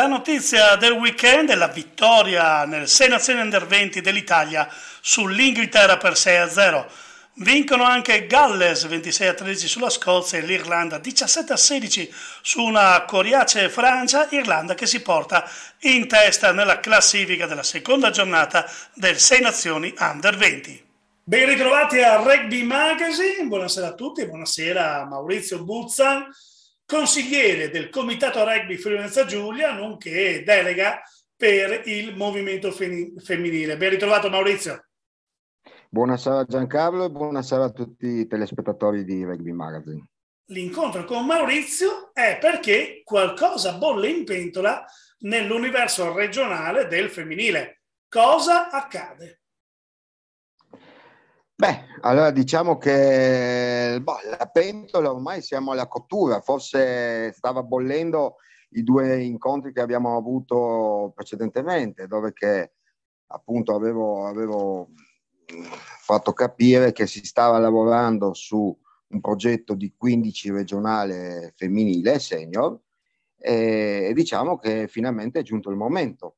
La notizia del weekend è la vittoria nel 6 Nazioni Under 20 dell'Italia sull'Inghilterra per 6-0. Vincono anche Galles 26-13 sulla Scozia e l'Irlanda 17-16 su una coriace Francia, Irlanda che si porta in testa nella classifica della seconda giornata del 6 Nazioni Under 20. Ben ritrovati a Rugby Magazine, buonasera a tutti, buonasera a Maurizio Buzza, consigliere del Comitato Rugby Friuli Venezia Giulia, nonché delega per il movimento femminile. Ben ritrovato Maurizio. Buonasera Giancarlo e buonasera a tutti i telespettatori di Rugby Magazine. L'incontro con Maurizio è perché qualcosa bolle in pentola nell'universo regionale del femminile. Cosa accade? Allora diciamo che la pentola ormai siamo alla cottura, forse stava bollendo i due incontri che abbiamo avuto precedentemente, dove che appunto avevo fatto capire che si stava lavorando su un progetto di 15 regionale femminile senior e diciamo che finalmente è giunto il momento.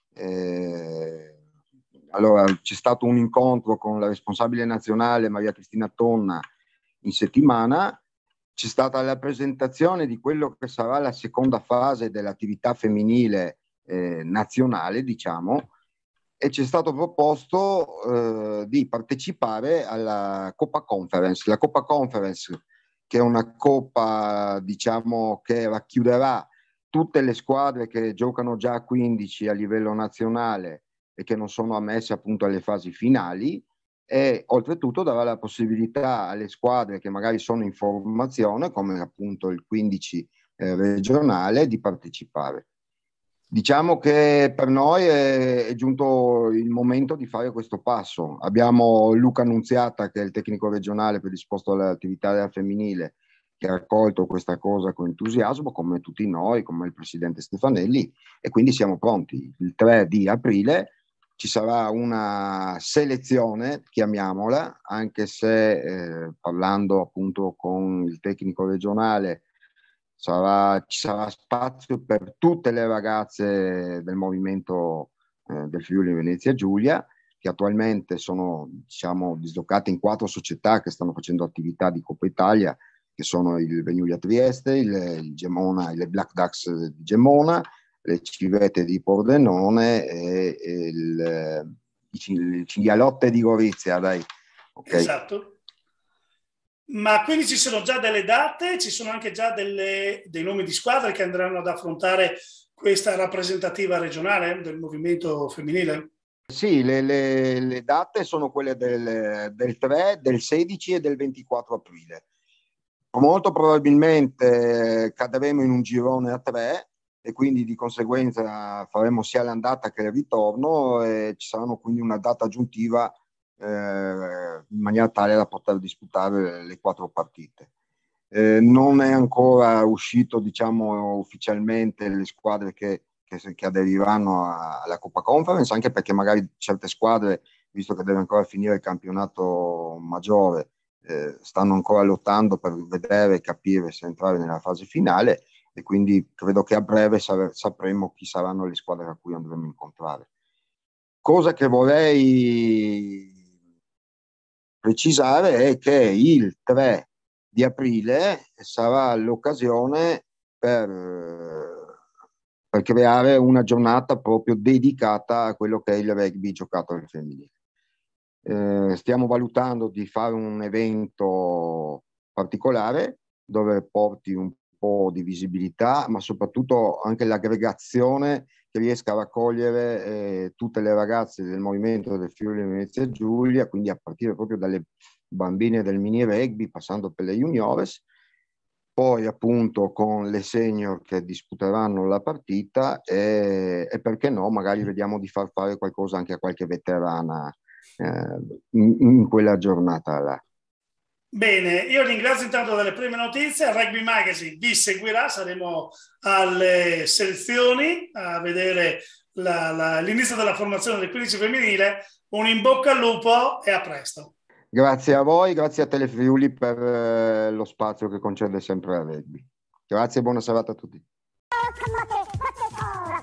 Allora c'è stato un incontro con la responsabile nazionale Maria Cristina Tonna in settimana, c'è stata la presentazione di quello che sarà la seconda fase dell'attività femminile nazionale, diciamo, e ci è stato proposto di partecipare alla Coppa Conference. La Coppa Conference, che è una coppa, diciamo, che racchiuderà tutte le squadre che giocano già a 15 a livello nazionale e che non sono ammesse appunto alle fasi finali, e oltretutto darà la possibilità alle squadre che magari sono in formazione, come appunto il 15 regionale, di partecipare. Diciamo che per noi è giunto il momento di fare questo passo. Abbiamo Luca Annunziata, che è il tecnico regionale predisposto all'attività della femminile, che ha accolto questa cosa con entusiasmo, come tutti noi, come il presidente Stefanelli, e quindi siamo pronti. Il 3 di aprile ci sarà una selezione, chiamiamola, anche se parlando appunto con il tecnico regionale ci sarà spazio per tutte le ragazze del movimento del Friuli Venezia Giulia, che attualmente sono, diciamo, dislocate in 4 società che stanno facendo attività di Coppa Italia, che sono il Venulia Trieste, il Gemona, le Black Ducks di Gemona, le Civette di Pordenone e il Cinghialotte di Gorizia, dai. Okay. Esatto. Ma quindi ci sono già delle date, ci sono anche già dei nomi di squadre che andranno ad affrontare questa rappresentativa regionale del movimento femminile? Sì, le date sono quelle del 3, del 16 e del 24 aprile. Molto probabilmente cadremo in un girone a 3 e quindi di conseguenza faremo sia l'andata che il ritorno, e ci saranno quindi una data aggiuntiva in maniera tale da poter disputare le 4 partite. Non è ancora uscito, diciamo, ufficialmente le squadre che aderiranno alla Coppa Conference, anche perché magari certe squadre, visto che deve ancora finire il campionato maggiore, stanno ancora lottando per vedere e capire se entrare nella fase finale, e quindi credo che a breve sapremo chi saranno le squadre a cui andremo a incontrare. Cosa che vorrei precisare è che il 3 di aprile sarà l'occasione per creare una giornata proprio dedicata a quello che è il rugby giocato al femminile. Stiamo valutando di fare un evento particolare dove porti un po' di visibilità, ma soprattutto anche l'aggregazione che riesca a raccogliere tutte le ragazze del movimento del Friuli Venezia Giulia, quindi a partire proprio dalle bambine del mini rugby, passando per le juniores, poi appunto con le senior che disputeranno la partita e perché no, magari vediamo di far fare qualcosa anche a qualche veterana in quella giornata là. Bene, io ringrazio intanto delle prime notizie. Il Rugby Magazine vi seguirà, saremo alle selezioni a vedere l'inizio della formazione del 15 femminile. Un in bocca al lupo e a presto. Grazie a voi, grazie a Telefriuli per lo spazio che concede sempre al rugby. Grazie e buona serata a tutti.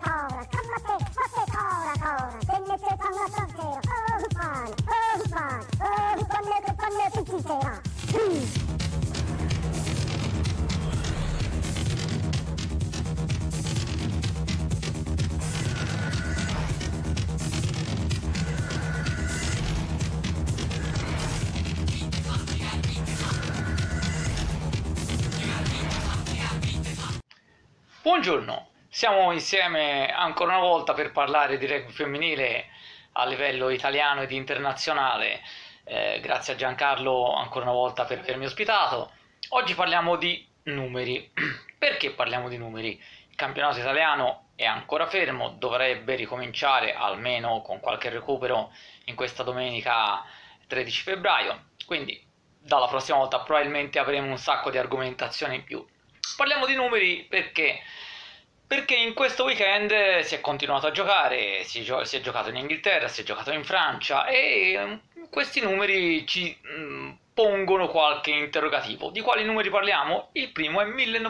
Buongiorno, siamo insieme ancora una volta per parlare di rugby femminile a livello italiano ed internazionale. Grazie a Giancarlo ancora una volta per avermi ospitato. Oggi parliamo di numeri. Perché parliamo di numeri? Il campionato italiano è ancora fermo, dovrebbe ricominciare almeno con qualche recupero in questa domenica 13 febbraio, quindi dalla prossima volta probabilmente avremo un sacco di argomentazioni in più. Parliamo di numeri perché in questo weekend si è continuato a giocare, si è giocato in Inghilterra, si è giocato in Francia e questi numeri ci pongono qualche interrogativo. Di quali numeri parliamo? Il primo è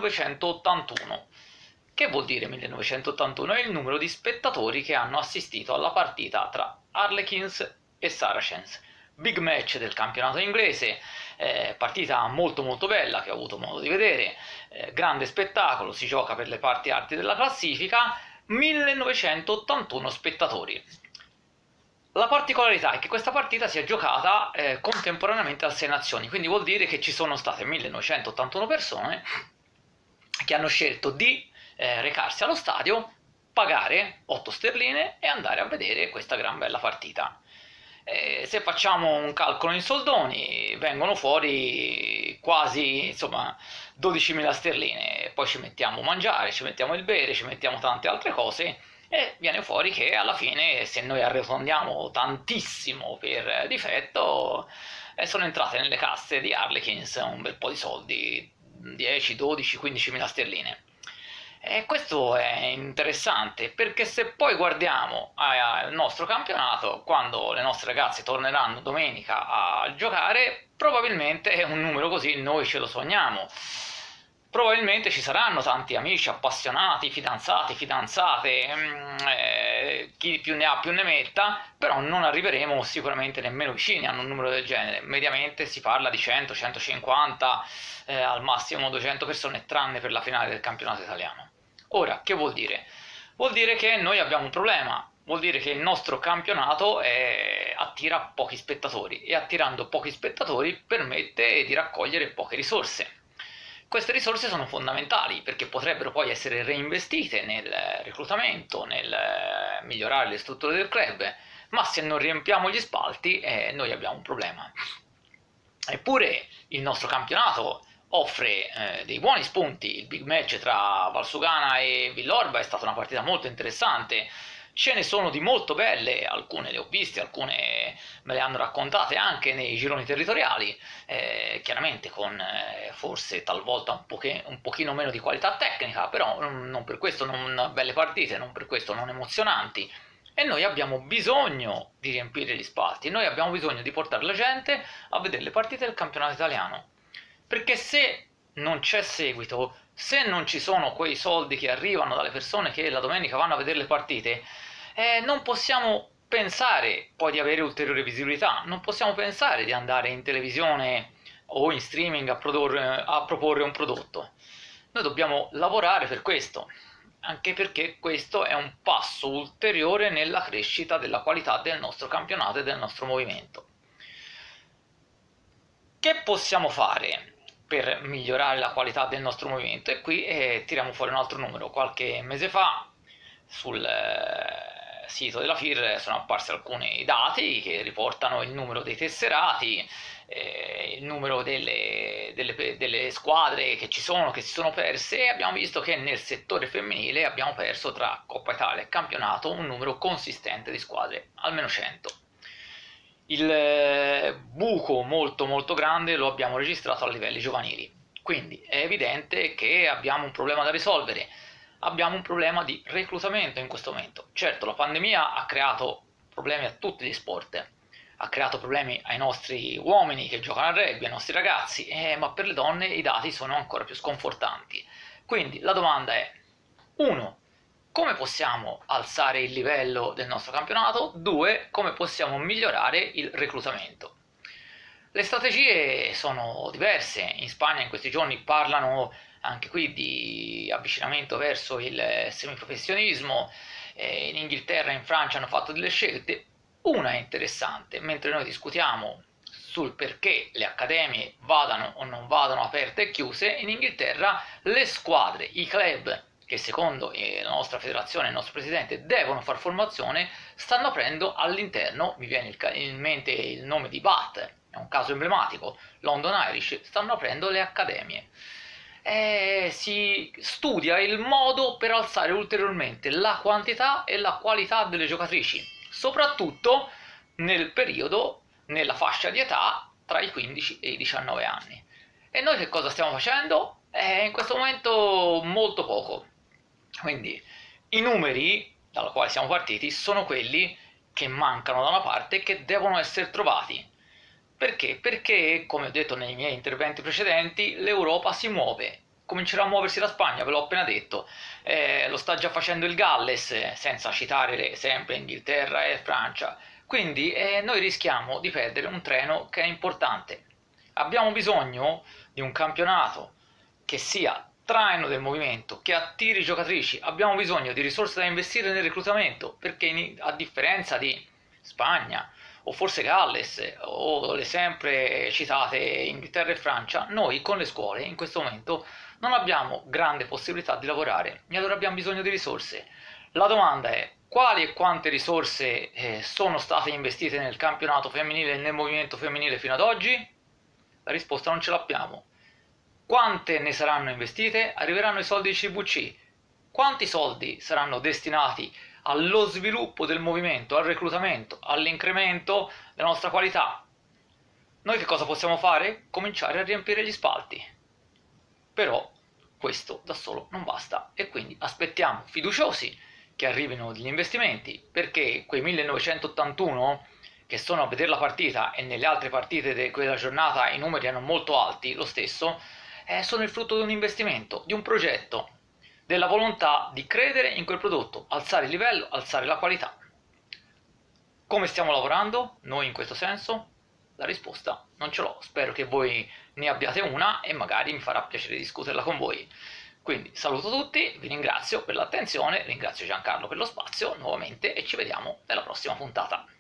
1981. Che vuol dire 1981? È il numero di spettatori che hanno assistito alla partita tra Harlequins e Saracens. Big match del campionato inglese, partita molto molto bella che ho avuto modo di vedere, grande spettacolo, si gioca per le parti alti della classifica, 1981 spettatori. La particolarità è che questa partita si è giocata contemporaneamente al Sei Nazioni, quindi vuol dire che ci sono state 1981 persone che hanno scelto di recarsi allo stadio, pagare 8 sterline e andare a vedere questa gran bella partita. Se facciamo un calcolo in soldoni vengono fuori quasi 12.000 sterline, poi ci mettiamo a mangiare, ci mettiamo il bere, ci mettiamo tante altre cose e viene fuori che alla fine, se noi arrotondiamo tantissimo per difetto, sono entrate nelle casse di Harlequins un bel po' di soldi, 10, 12, 15.000 sterline. E questo è interessante perché se poi guardiamo al nostro campionato, quando le nostre ragazze torneranno domenica a giocare, probabilmente un numero così noi ce lo sogniamo. Probabilmente ci saranno tanti amici appassionati, fidanzati, fidanzate, chi più ne ha più ne metta, però non arriveremo sicuramente nemmeno vicini a un numero del genere. Mediamente si parla di 100, 150, al massimo 200 persone, tranne per la finale del campionato italiano. Ora, che vuol dire? Vuol dire che noi abbiamo un problema, vuol dire che il nostro campionato attira pochi spettatori e attirando pochi spettatori permette di raccogliere poche risorse. Queste risorse sono fondamentali perché potrebbero poi essere reinvestite nel reclutamento, nel migliorare le strutture del club, ma se non riempiamo gli spalti noi abbiamo un problema. Eppure il nostro campionato offre dei buoni spunti. Il big match tra Valsugana e Villorba è stata una partita molto interessante, ce ne sono di molto belle, alcune le ho viste, alcune me le hanno raccontate anche nei gironi territoriali, chiaramente con forse talvolta un pochino meno di qualità tecnica, però non per questo non belle partite, non per questo non emozionanti. E noi abbiamo bisogno di riempire gli spalti, noi abbiamo bisogno di portare la gente a vedere le partite del campionato italiano. Perché se non c'è seguito, se non ci sono quei soldi che arrivano dalle persone che la domenica vanno a vedere le partite, non possiamo pensare poi di avere ulteriore visibilità, non possiamo pensare di andare in televisione o in streaming a proporre un prodotto. Noi dobbiamo lavorare per questo, anche perché questo è un passo ulteriore nella crescita della qualità del nostro campionato e del nostro movimento. Che possiamo fare per migliorare la qualità del nostro movimento? E qui tiriamo fuori un altro numero. Qualche mese fa sul sito della FIR sono apparsi alcuni dati che riportano il numero dei tesserati, il numero delle squadre che ci sono, che si sono perse, e abbiamo visto che nel settore femminile abbiamo perso tra Coppa Italia e campionato un numero consistente di squadre, almeno 100. Il buco molto molto grande lo abbiamo registrato a livelli giovanili, quindi è evidente che abbiamo un problema da risolvere, abbiamo un problema di reclutamento in questo momento. Certo, la pandemia ha creato problemi a tutti gli sport, ha creato problemi ai nostri uomini che giocano al rugby, ai nostri ragazzi, ma per le donne i dati sono ancora più sconfortanti. Quindi la domanda è: 1. Come possiamo alzare il livello del nostro campionato? 2. Come possiamo migliorare il reclutamento? Le strategie sono diverse. In Spagna in questi giorni parlano anche qui di avvicinamento verso il semiprofessionismo, in Inghilterra e in Francia hanno fatto delle scelte. Una è interessante: mentre noi discutiamo sul perché le accademie vadano o non vadano aperte e chiuse, in Inghilterra le squadre, i club che secondo la nostra federazione e il nostro presidente devono far formazione, stanno aprendo all'interno, mi viene in mente il nome di Bath, è un caso emblematico, London Irish, stanno aprendo le accademie. Si studia il modo per alzare ulteriormente la quantità e la qualità delle giocatrici, soprattutto nel periodo, nella fascia di età tra i 15 e i 19 anni. E noi che cosa stiamo facendo? In questo momento molto poco. Quindi i numeri dalla quale siamo partiti sono quelli che mancano da una parte e che devono essere trovati. Perché? Perché, come ho detto nei miei interventi precedenti, l'Europa si muove. Comincerà a muoversi la Spagna, ve l'ho appena detto, lo sta già facendo il Galles, senza citare sempre Inghilterra e Francia. Quindi noi rischiamo di perdere un treno che è importante. Abbiamo bisogno di un campionato che sia traino del movimento, che attiri giocatrici, abbiamo bisogno di risorse da investire nel reclutamento, perché a differenza di Spagna o forse Galles o le sempre citate Inghilterra e Francia, noi con le scuole in questo momento non abbiamo grande possibilità di lavorare e allora abbiamo bisogno di risorse. La domanda è: quali e quante risorse sono state investite nel campionato femminile e nel movimento femminile fino ad oggi? La risposta non ce l'abbiamo. Quante ne saranno investite? Arriveranno i soldi di CVC. Quanti soldi saranno destinati allo sviluppo del movimento, al reclutamento, all'incremento della nostra qualità? Noi che cosa possiamo fare? Cominciare a riempire gli spalti. Però questo da solo non basta e quindi aspettiamo fiduciosi che arrivino gli investimenti, perché quei 1981 che sono a vedere la partita e nelle altre partite di quella giornata i numeri erano molto alti, lo stesso, sono il frutto di un investimento, di un progetto, della volontà di credere in quel prodotto, alzare il livello, alzare la qualità. Come stiamo lavorando noi in questo senso? La risposta non ce l'ho, spero che voi ne abbiate una e magari mi farà piacere discuterla con voi. Quindi saluto tutti, vi ringrazio per l'attenzione, ringrazio Giancarlo per lo spazio nuovamente e ci vediamo nella prossima puntata.